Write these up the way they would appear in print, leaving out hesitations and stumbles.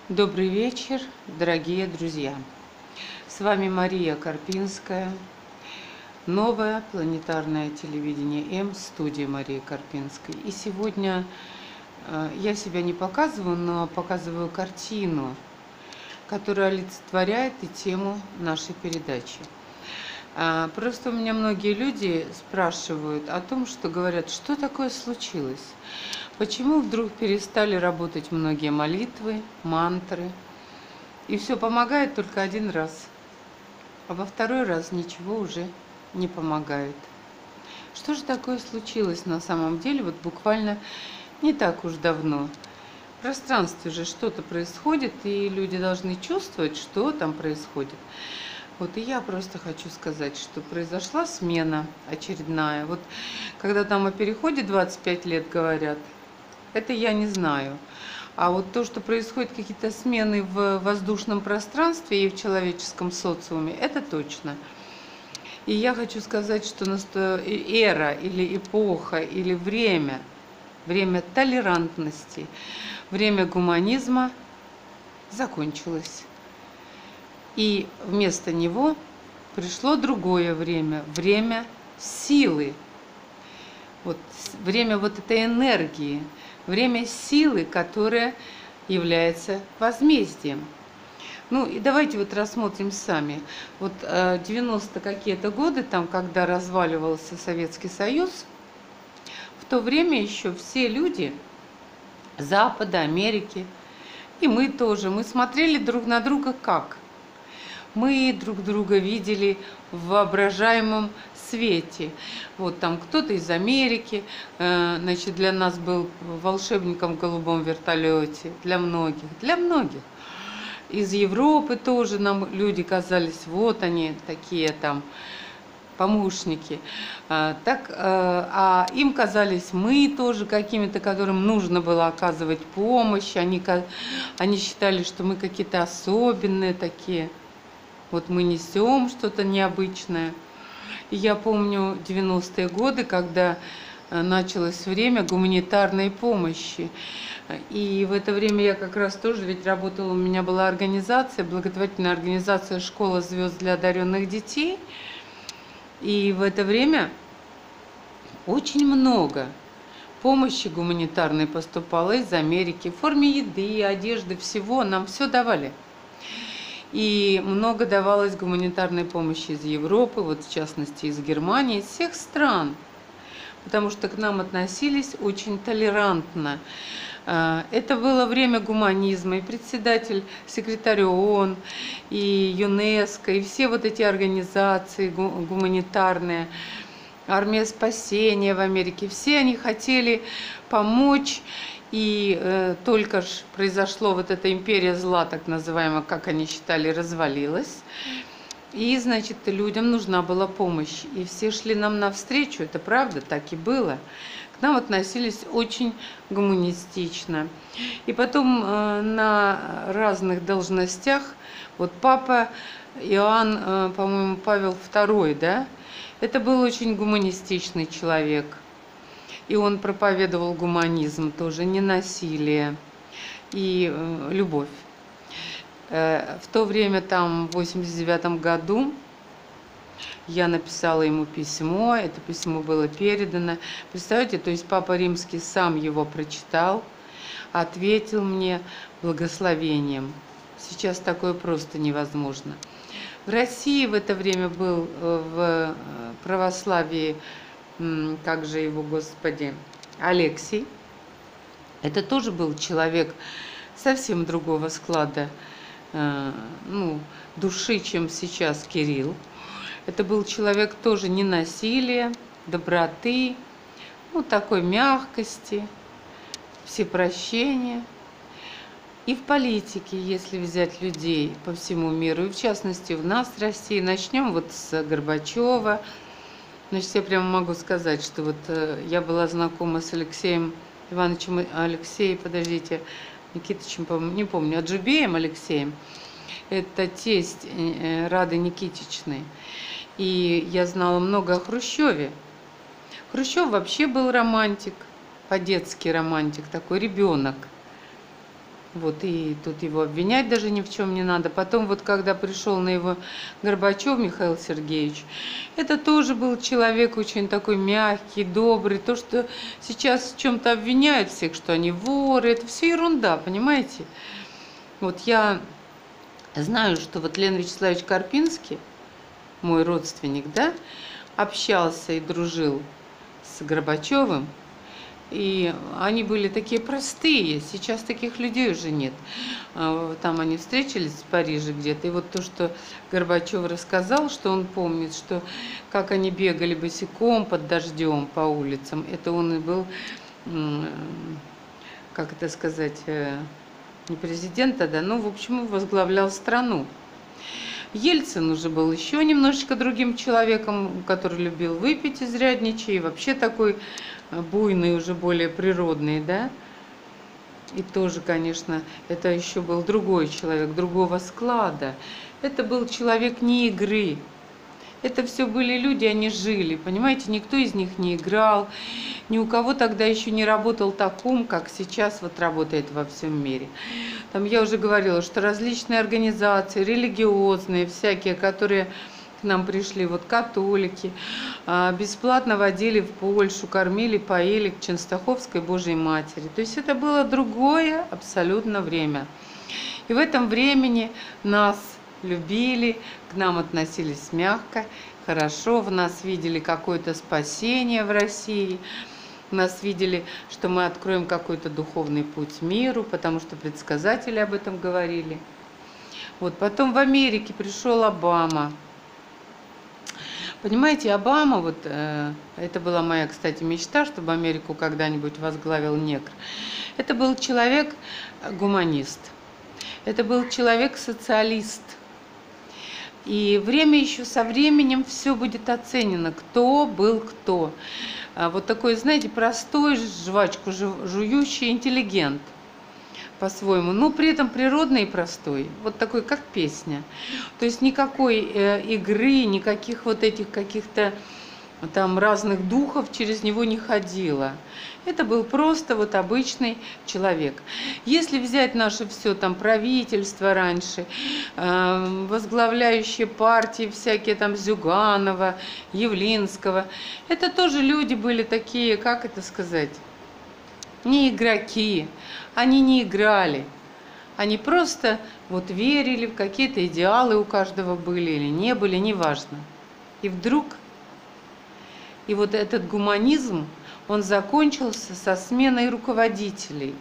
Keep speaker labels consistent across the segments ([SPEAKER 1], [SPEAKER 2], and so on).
[SPEAKER 1] Добрый вечер, дорогие друзья! С вами Мария Карпинская, новое планетарное телевидение М, студия Марии Карпинской. И сегодня я себя не показываю, но показываю картину, которая олицетворяет и тему нашей передачи. Просто у меня многие люди спрашивают о том, что говорят, что такое случилось. Почему вдруг перестали работать многие молитвы, мантры, и все помогает только один раз, а во второй раз ничего уже не помогает? Что же такое случилось на самом деле, вот буквально не так уж давно? В пространстве же что-то происходит, и люди должны чувствовать, что там происходит. Вот и я просто хочу сказать, что произошла смена очередная. Вот когда там о переходе 25 лет говорят, это я не знаю. А вот то, что происходят какие-то смены в воздушном пространстве и в человеческом социуме, это точно. И я хочу сказать, что эра или эпоха или время толерантности, время гуманизма закончилось. И вместо него пришло другое время, время силы. Вот время вот этой энергии, время силы, которая является возмездием. Ну и давайте вот рассмотрим сами. Вот 90 какие-то годы, там, когда разваливался Советский Союз, в то время еще все люди Запада, Америки, и мы тоже, мы смотрели друг на друга как? Мы друг друга видели в воображаемом свете. Вот там кто-то из Америки, значит, для нас был волшебником в голубом вертолете, для многих. Из Европы тоже нам люди казались, вот они такие там помощники. А им казались мы тоже какими-то, которым нужно было оказывать помощь. Они считали, что мы какие-то особенные такие. Вот мы несем что-то необычное. И я помню 90-е годы, когда началось время гуманитарной помощи. И в это время я как раз тоже ведь работала, у меня была организация, благотворительная организация «Школа звезд для одаренных детей». И в это время очень много помощи гуманитарной поступало из Америки в форме еды, одежды, всего, нам все давали. И много давалось гуманитарной помощи из Европы, вот в частности из Германии, из всех стран, потому что к нам относились очень толерантно. Это было время гуманизма, и председатель, секретарь ООН, и ЮНЕСКО, и все вот эти организации гуманитарные, Армия спасения в Америке, все они хотели помочь. И только ж произошло вот эта империя зла, так называемая, как они считали, развалилась. И, значит, людям нужна была помощь. И все шли нам навстречу, это правда, так и было. К нам относились очень гуманистично. И потом на разных должностях, вот папа Иоанн, по-моему, Павел II, да, это был очень гуманистичный человек. И он проповедовал гуманизм, тоже ненасилие и любовь. В то время, там, в 89 году, я написала ему письмо, это письмо было передано. Представляете, то есть Папа Римский сам его прочитал, ответил мне благословением. Сейчас такое просто невозможно. В России в это время был в православии, как же его, Господи, Алексий. Это тоже был человек совсем другого склада души, чем сейчас Кирилл. Это был человек тоже ненасилия, доброты, такой мягкости, всепрощения. И в политике, если взять людей по всему миру, и в частности в нас, в России, начнем вот с Горбачева. Значит, я прямо могу сказать, что вот я была знакома с Алексеем Ивановичем, Никитичем, по-моему, не помню, Аджубеем Алексеем. Это тесть Рады Никитичны. И я знала много о Хрущеве. Хрущев вообще был романтик, по-детски романтик, такой ребенок. Вот, и тут его обвинять даже ни в чем не надо. Потом вот, когда пришел на его Горбачев Михаил Сергеевич, это тоже был человек очень такой мягкий, добрый. То, что сейчас в чем-то обвиняют всех, что они воры, это все ерунда, понимаете? Вот я знаю, что вот Лен Вячеславович Карпинский, мой родственник, да, общался и дружил с Горбачевым. И они были такие простые, сейчас таких людей уже нет. Там они встретились в Париже где-то, и вот то, что Горбачев рассказал, что он помнит, что как они бегали босиком под дождем по улицам, это он и был, как это сказать, не президент тогда, ну, в общем, возглавлял страну. Ельцин уже был еще немножечко другим человеком, который любил выпить изрядничай, и вообще такой буйный, уже более природный, да. И тоже, конечно, это еще был другой человек, другого склада. Это был человек не игры. Это все были люди, они жили, понимаете, никто из них не играл, ни у кого тогда еще не работал так ум, как сейчас вот работает во всем мире. Там я уже говорила, что различные организации, религиозные, всякие, которые к нам пришли, вот католики, бесплатно водили в Польшу, кормили, поили к Ченстаховской Божьей Матери. То есть это было другое абсолютно время. И в этом времени нас любили, к нам относились мягко, хорошо, в нас видели какое-то спасение в России, в нас видели, что мы откроем какой-то духовный путь миру, потому что предсказатели об этом говорили. Вот потом в Америке пришел Обама. Понимаете, Обама, вот это была моя, кстати, мечта, чтобы Америку когда-нибудь возглавил негр. Это был человек-гуманист, это был человек-социалист. И время еще со временем все будет оценено, кто был кто. Вот такой, знаете, простой, жвачку жующий интеллигент по-своему, но при этом природный и простой, вот такой, как песня. То есть никакой игры, никаких вот этих каких-то там разных духов через него не ходило. Это был просто вот обычный человек. Если взять наше все там правительство раньше, возглавляющие партии всякие там Зюганова, Явлинского, это тоже люди были такие, как это сказать, не игроки, они не играли. Они просто вот верили в какие-то идеалы, у каждого были или не были, неважно. И вдруг, и вот этот гуманизм, он закончился со сменой руководителей.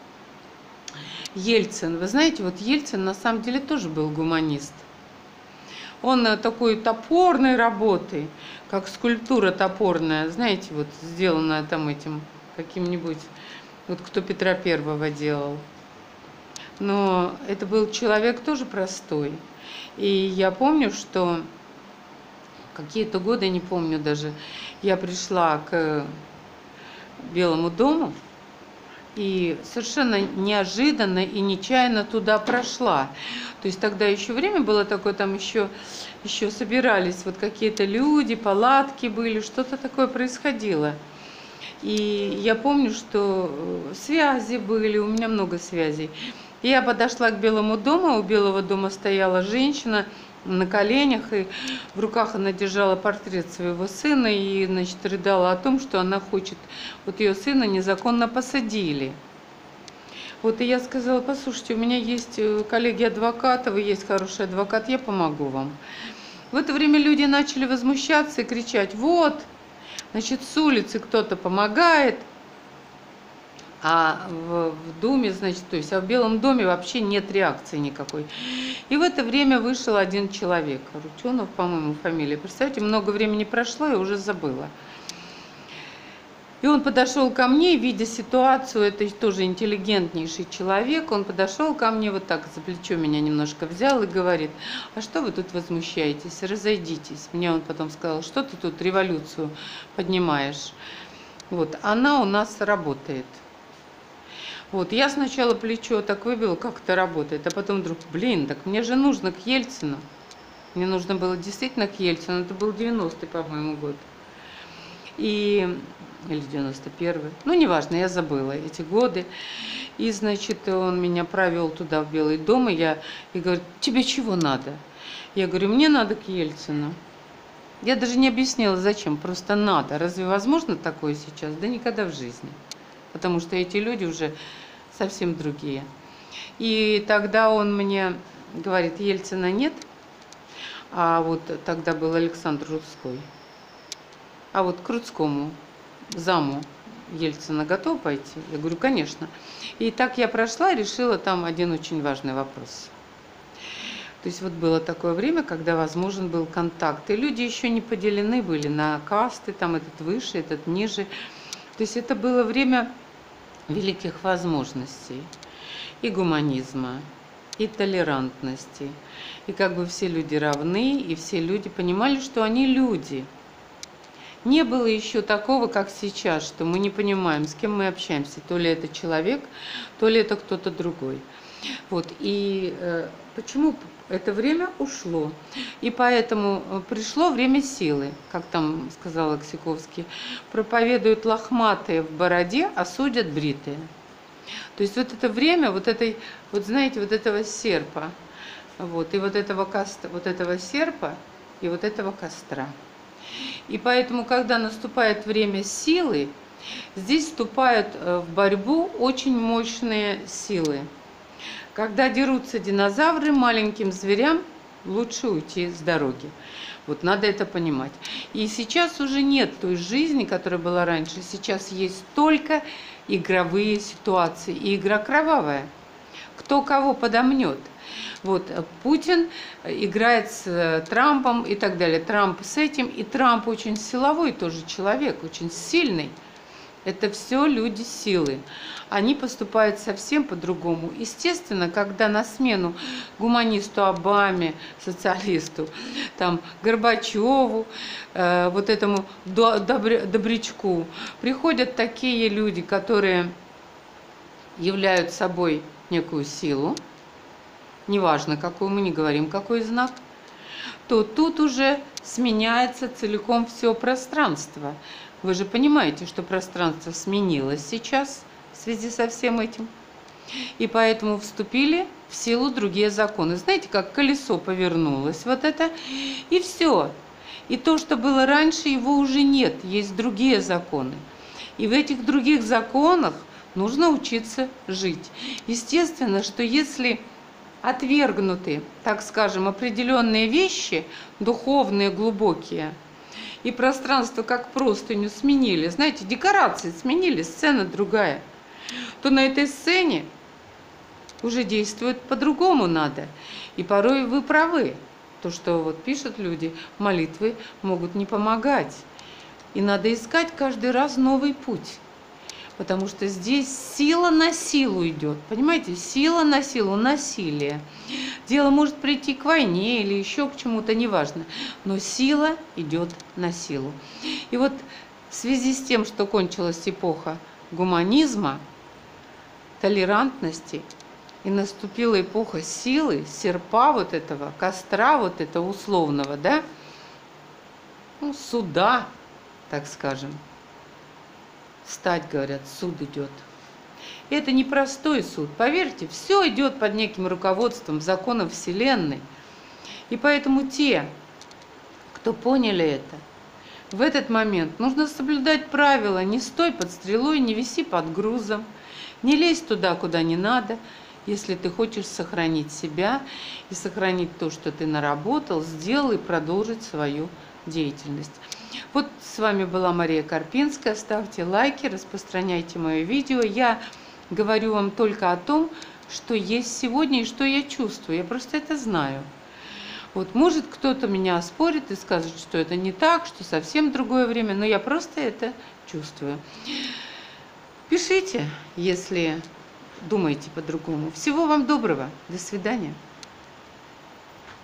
[SPEAKER 1] Ельцин, вы знаете, вот Ельцин на самом деле тоже был гуманист. Он такой топорной работы, как скульптура топорная, знаете, вот сделанная там этим каким-нибудь, вот кто Петра Первого делал. Но это был человек тоже простой. И я помню, что какие-то годы, не помню даже, я пришла к Белому дому и совершенно неожиданно и нечаянно туда прошла. То есть тогда еще время было такое, там еще собирались вот какие-то люди, палатки были, что-то такое происходило. И я помню, что связи были, у меня много связей. И я подошла к Белому дому, у Белого дома стояла женщина на коленях, и в руках она держала портрет своего сына, и, значит, рыдала о том, что она хочет, вот ее сына незаконно посадили. Вот, и я сказала: послушайте, у меня есть коллеги-адвокаты, вы есть хороший адвокат, я помогу вам. В это время люди начали возмущаться и кричать: вот, значит, с улицы кто-то помогает, а в Думе, значит, то есть, а в Белом доме вообще нет реакции никакой. И в это время вышел один человек, Рутюнов, по-моему, фамилия. Представьте, много времени прошло, я уже забыла. И он подошел ко мне, видя ситуацию, это тоже интеллигентнейший человек, он подошел ко мне, вот так за плечо меня немножко взял и говорит: а что вы тут возмущаетесь, разойдитесь. Мне он потом сказал: что ты тут революцию поднимаешь, вот, она у нас работает. Вот, я сначала плечо так выбила, как это работает, а потом вдруг: блин, так мне же нужно к Ельцину. Мне нужно было действительно к Ельцину, это был 90-й, по-моему, год. Или 91-й, ну, неважно, я забыла эти годы. И, значит, он меня провел туда, в Белый дом, и говорит, тебе чего надо? Я говорю, мне надо к Ельцину. Я даже не объяснила, зачем, просто надо. Разве возможно такое сейчас? Да никогда в жизни. Потому что эти люди уже совсем другие. И тогда он мне говорит, Ельцина нет, а вот тогда был Александр Рудской. А вот к Рудскому, заму Ельцина, готов пойти? Я говорю, конечно. И так я прошла и решила там один очень важный вопрос. То есть вот было такое время, когда возможен был контакт. И люди еще не поделены были на касты, там этот выше, этот ниже. То есть это было время великих возможностей и гуманизма, и толерантности. И как бы все люди равны, и все люди понимали, что они люди. Не было еще такого, как сейчас, что мы не понимаем, с кем мы общаемся. То ли это человек, то ли это кто-то другой. Вот. И почему это время ушло? И поэтому пришло время силы, как там сказал Оксиковский. Проповедуют лохматые в бороде, а судят бритые. То есть вот это время, вот этой, вот знаете, вот этого серпа, вот, и вот этого серпа, и вот этого костра. И поэтому, когда наступает время силы, здесь вступают в борьбу очень мощные силы. Когда дерутся динозавры, маленьким зверям лучше уйти с дороги. Вот надо это понимать. И сейчас уже нет той жизни, которая была раньше. Сейчас есть только игровые ситуации. И игра кровавая. Кто кого подомнет. Вот Путин играет с Трампом и так далее. Трамп с этим. И Трамп очень силовой тоже человек, очень сильный. Это все люди силы. Они поступают совсем по-другому. Естественно, когда на смену гуманисту Обаме, социалисту, там, Горбачеву, вот этому добрячку, приходят такие люди, которые являют собой некую силу, неважно, какую, мы не говорим, какой знак, то тут уже сменяется целиком все пространство. Вы же понимаете, что пространство сменилось сейчас в связи со всем этим. И поэтому вступили в силу другие законы. Знаете, как колесо повернулось, вот это, и все. И то, что было раньше, его уже нет, есть другие законы. И в этих других законах нужно учиться жить. Естественно, что если отвергнуты, так скажем, определенные вещи, духовные, глубокие, и пространство как простыню сменили, знаете, декорации сменили, сцена другая, то на этой сцене уже действует по-другому надо. И порой вы правы. То, что вот пишут люди, молитвы могут не помогать. И надо искать каждый раз новый путь. Потому что здесь сила на силу идет. Понимаете, сила на силу, насилие. Дело может прийти к войне или еще к чему-то, неважно. Но сила идет на силу. И вот в связи с тем, что кончилась эпоха гуманизма, толерантности, и наступила эпоха силы, серпа вот этого, костра вот этого условного, да, ну, суда, так скажем. Стать, говорят, суд идет. И это не простой суд. Поверьте, все идет под неким руководством законов Вселенной. И поэтому те, кто поняли это, в этот момент нужно соблюдать правила. Не стой под стрелой, не виси под грузом, не лезь туда, куда не надо, если ты хочешь сохранить себя и сохранить то, что ты наработал, сделал и продолжить свою деятельность. Вот с вами была Мария Карпинская. Ставьте лайки, распространяйте мое видео. Я говорю вам только о том, что есть сегодня и что я чувствую. Я просто это знаю. Вот, может, кто-то меня оспорит и скажет, что это не так, что совсем другое время, но я просто это чувствую. Пишите, если думаете по-другому. Всего вам доброго. До свидания.